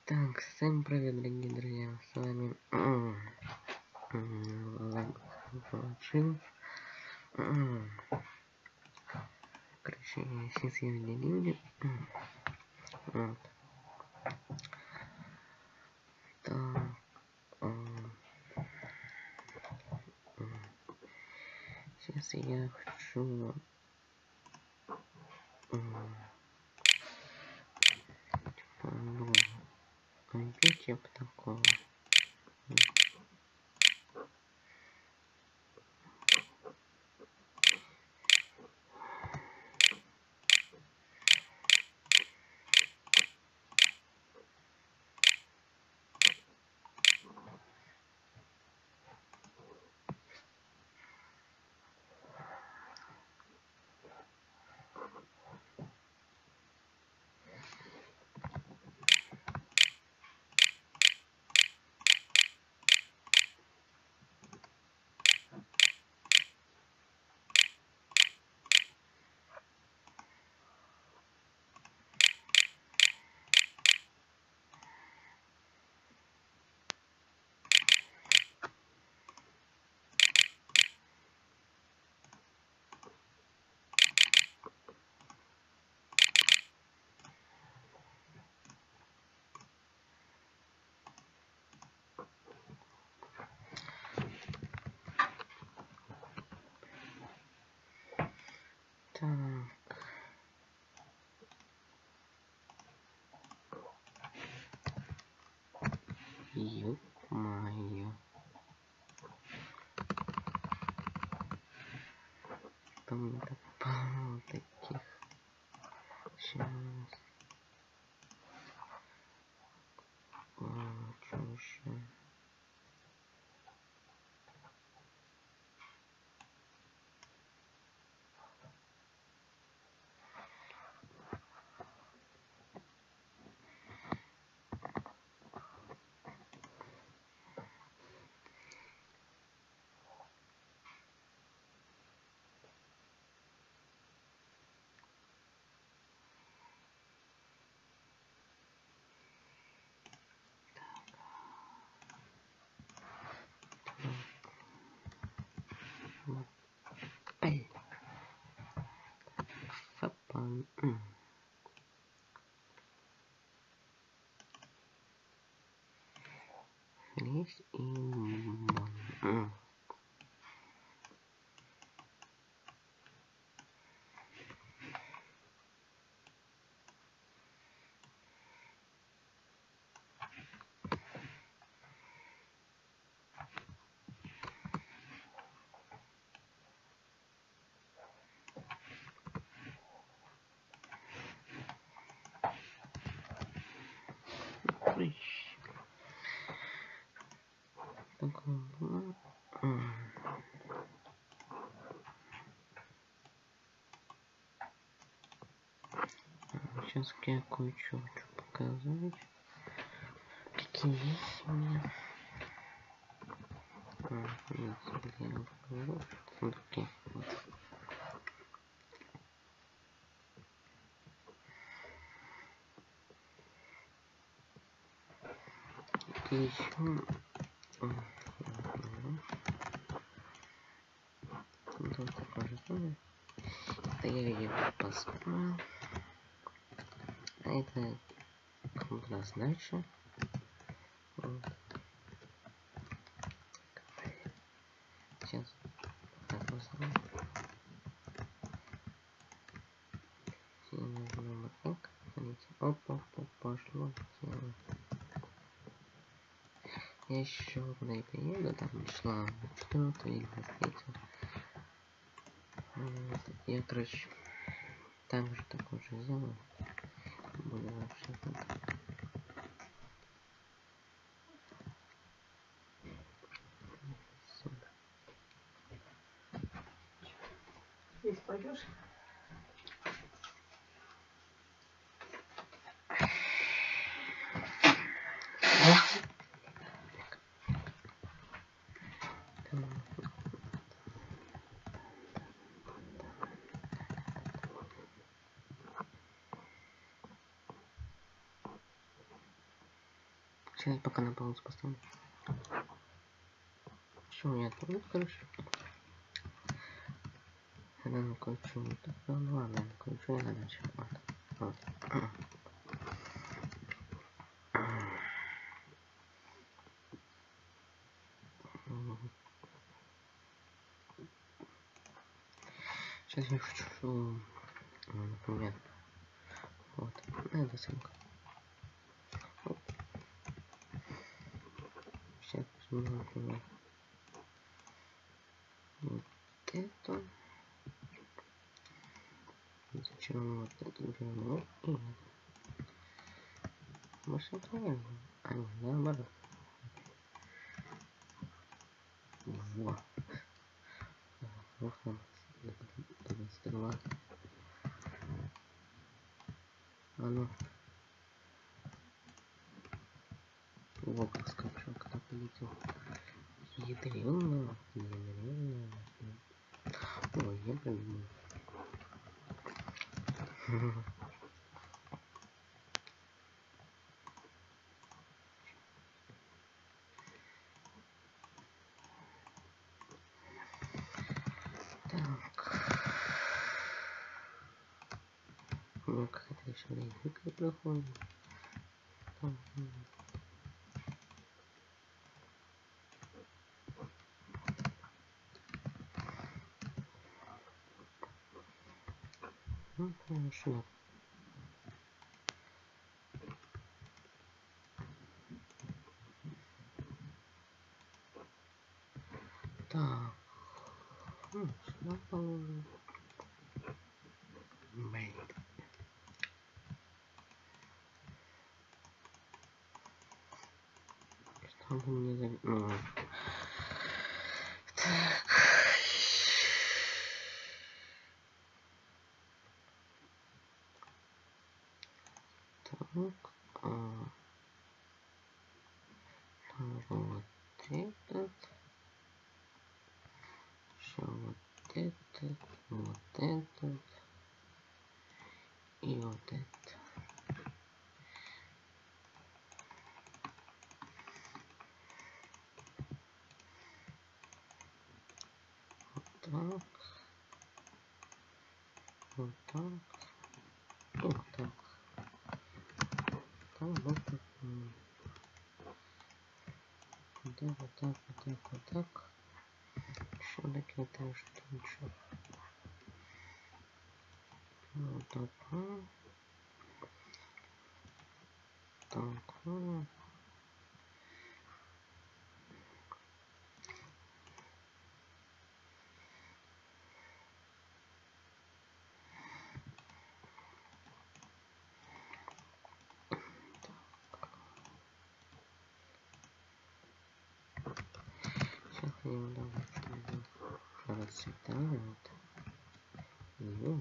Так, всем привет, дорогие друзья, с вами Лачил. Короче, сейчас я люди. Вот. Так, сейчас я хочу типа, ну, типа такого. Так. Ё-моё. Там попало таких. Сейчас. Что еще? Ай. Фапан. Есть и сейчас я кое-что хочу показать. Какие есть у меня. Сундуки. И еще это я ее построил. А это раздача. Вот. Сейчас так посмотрим. Нажмем так. Смотрите. Опа, пошло. Я еще куда и приеду, там шла что-то или встретил. Я, короче, так же такой же сделаю. Буду вообще так. Здесь пойдешь? Сейчас пока на паузу поставлю. Что у меня там? Ну, короче. Когда накручу, ну ладно, накручу я дальше. Вот. Сейчас я хочу, например, вот, это самка. Вот. Сейчас возьму, например, вот это. Зачем вот это берем? И может правильно? А не, наоборот. Во. Вот нам 22. А ну. Вот как скачок, когда полетел. Ядрёно. Ой, я придумал. Так. Ну, какая-то еще лейка проходит. Ну, хорошо. Так. Сюда положим. Блин. Что бы мне за... Ну. Так. Так. Вот этот. Еще вот этот. Вот этот. И вот это. Так. Вот так. Вот так. Там вот так. Вот так, вот так, вот так, вот так. Еще такие-то штучки. Вот так. Так. Сейчас я его давайте расцветают. Ну,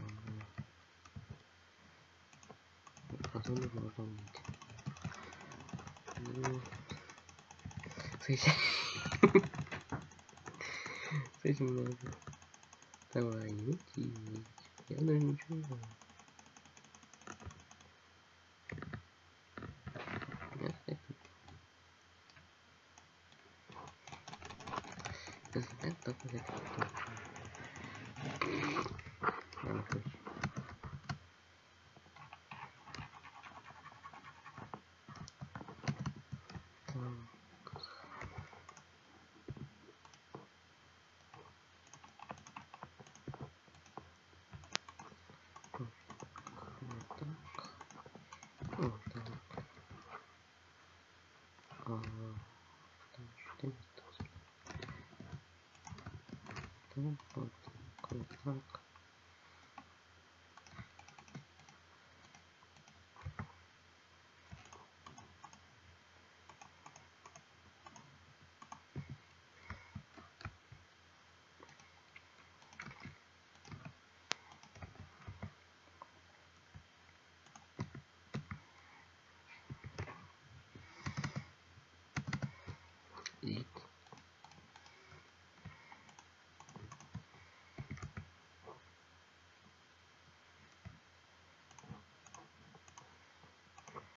потом можно быть. Ну, с этим надо. Давай, иди. Я даже ничего не знаю. Это только это. Надо включить. Вот так.